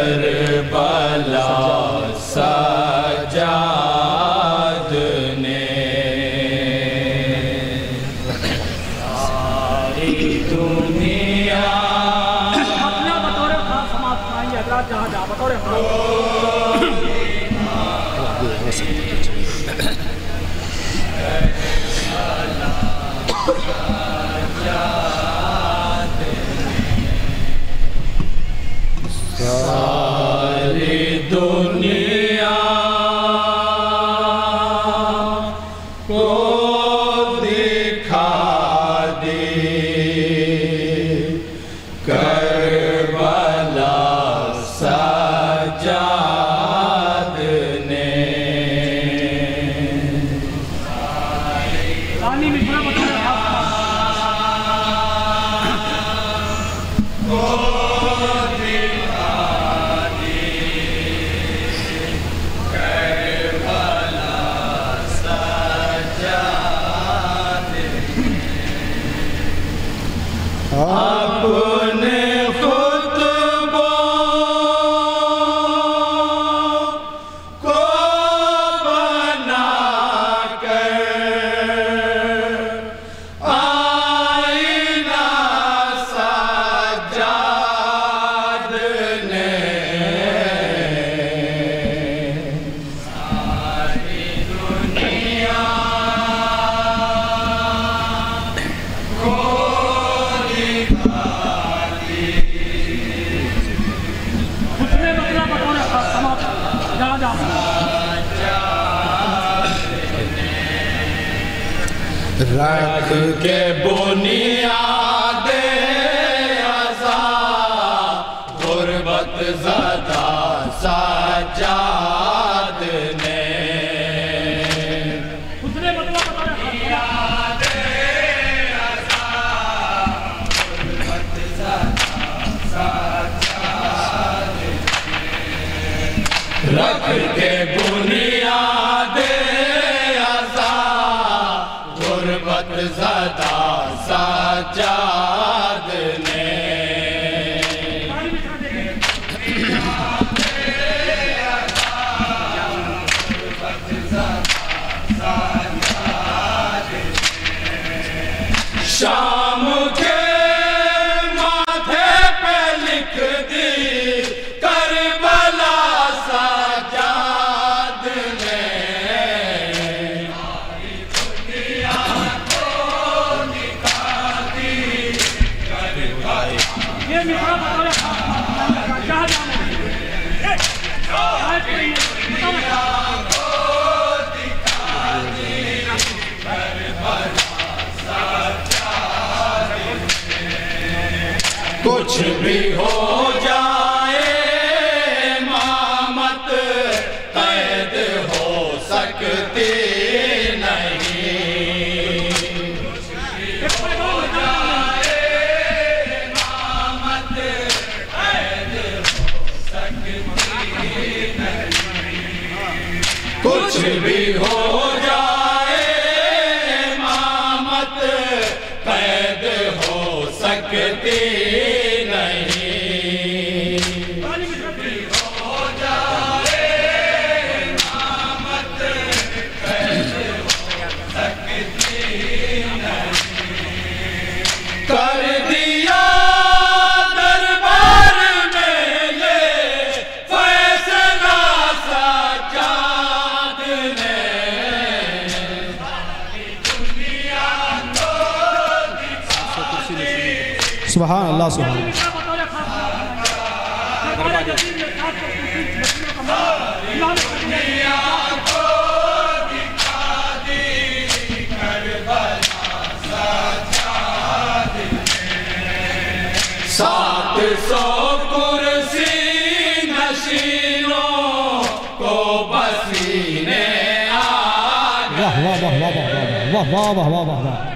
Karbala Sajjad ने सारी दुनिया बतौर खास समाप्त सुनाइए हजरात जहाँ जहाँ बतौर सारी दुनिया को दिखा दे करबला सजाद ने अपने खुतबों को बना कर आईना सजाद ने सारी दुनिया को रख के बुनियादे अज़ा गुरबत ज़दा सजाद ने बुनियादे अज़ा गुरबत ज़दा सजाद ने रख के बुनियादे ज़दा सजाद ने शाम के माथे पे लिख दी करबला सजाद ने कुछ भी हो जाए इमामत कैद हो सकती नहीं कुछ भी हो जाए इमामत कैद हो सकती नहीं कुछ भी हो जाए इमामत कैद हो सकती कर दिया दरबार में ये फैसला सजाद ने दुनिया को सुभान अल्लाह सुभान सात सौ कुर्सी नशीनों को पसीने आ गए। वाह वाह वाह वाह वाह वाह वाह वाह वाह वाह।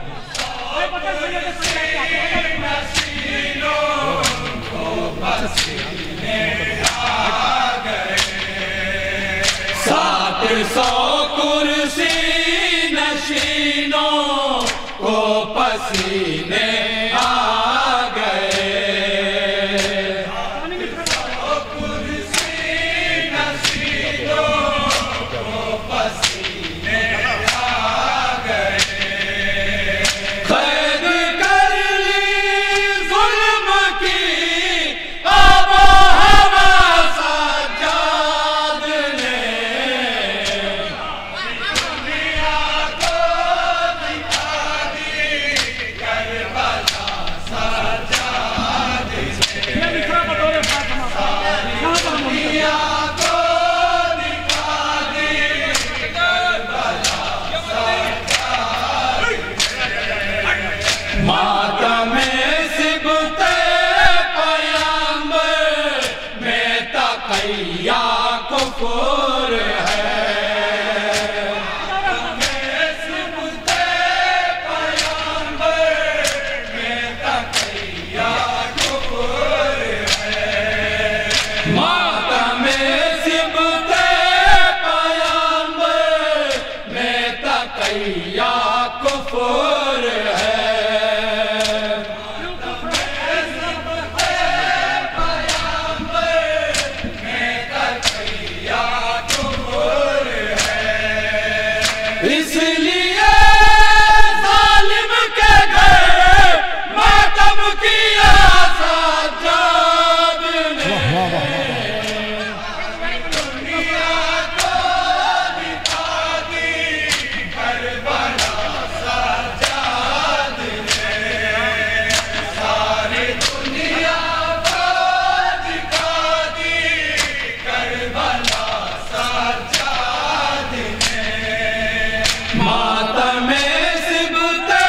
नशीनों को पसीने आ गए। 700 कुर्सी नशीनों को पसीने आ गए। तकैया कुफर है। इसलिए जालिम के घर मातम किया सज्जाद ने। दुनिया को दिखा दी करबला सज्जाद ने। सारी दुनिया को दिखा दी करबला सज्जाद ने। मातमे सिबते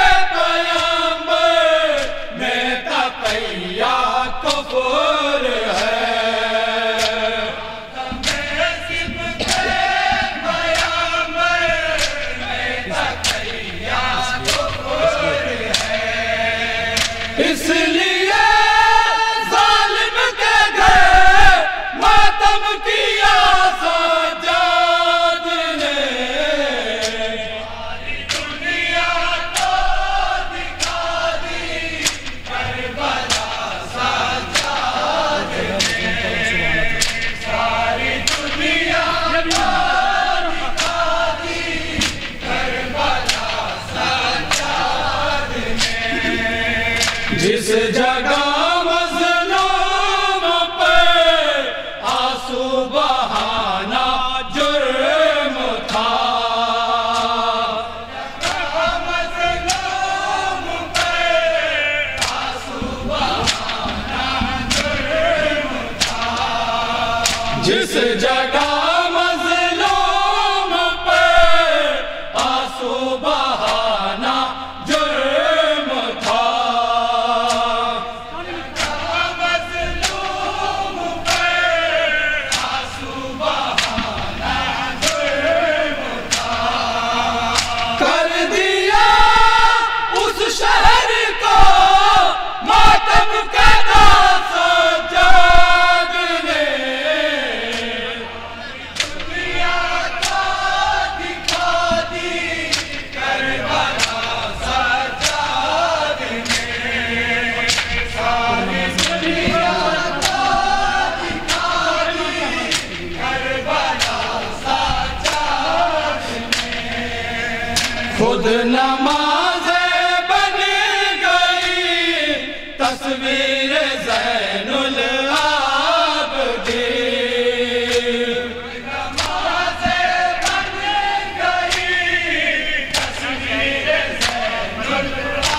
पैगंबर में तकैया कुफर है। मातमे सिबते पैगंबर में तकैया कुफर है। इसलिए जालिम के घर मातम किया सज्जाद ने। जिस जगह मज़लूम पे आंसू बहाना जुर्म था। मज़लूम पे आंसू बहाना जुर्म था। जिस जगह मज़लूम पे आंसू बहाना जुर्म था। शहर को मातम कदा सज्जाद ने। दुनिया को दिखा दी करबला सज्जाद ने। सारी दुनिया को दिखा दी करबला सज्जाद ने। खुद नमाज तस्वीर ज़ैनुल आबिदीन। नमाज़े बन गई तस्वीर ज़ैनुल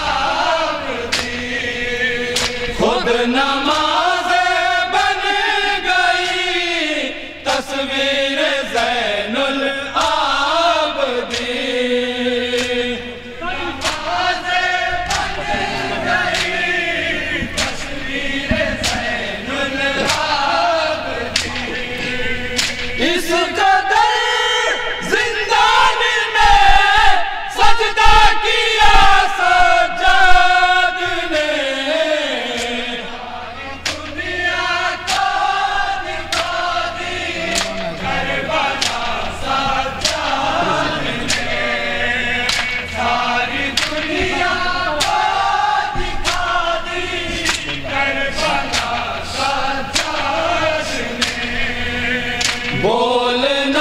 आबिदीन। खुद नमाज़े बन गई तस्वीर ज़ैनुल आबिदीन। इस कदर जिंदान में सजदा किया सज्जाद ने। दुनिया को दिखा दी करबला सज्जाद ने। सारी दुनिया को दिखा दी करबला सज्जाद ने। बोल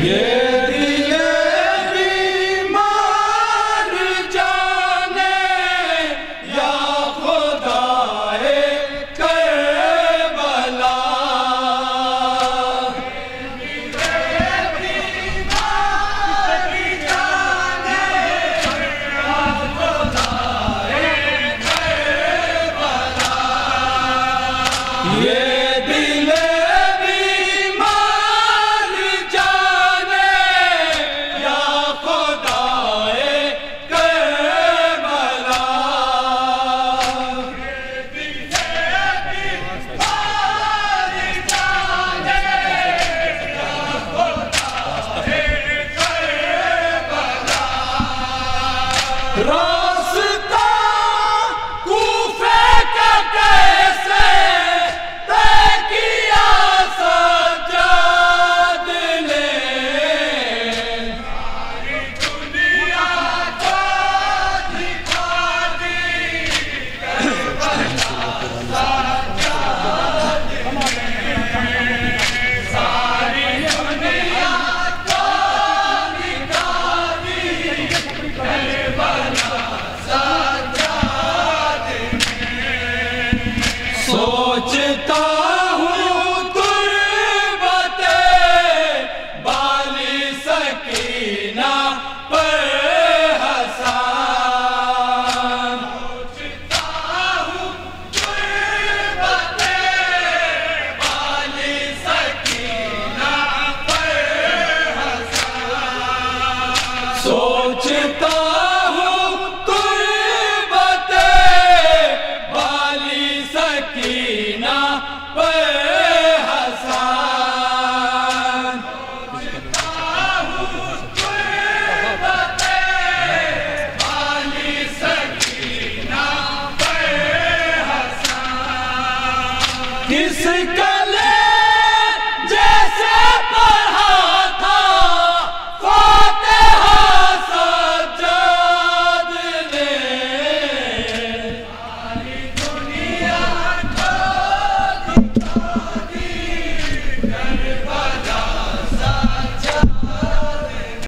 ये